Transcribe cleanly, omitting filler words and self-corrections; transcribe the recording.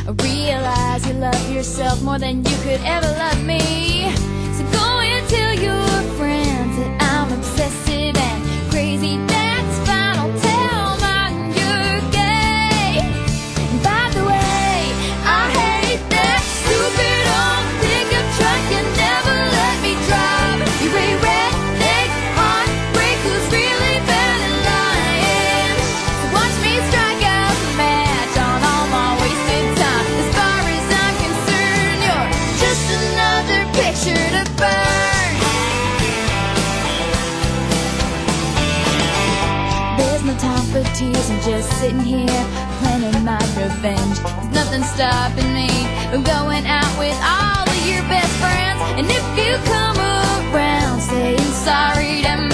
Realize you love yourself more than you could ever love me. So go and tell your friends that I'm obsessive and crazy. That's fine, I'll tell mine you're gay. And by the way, I hate that stupid old pickup truck you never let me drive. You're a redneck heartbreak who's really bad at lying. So watch me strike out the match on all my wasted time. As far as I'm concerned, you're just another picture to burn. There's no time for tears, I'm just sitting here planning my revenge. There's nothing stopping me from going out with all of your best friends. And if you come around saying sorry to me,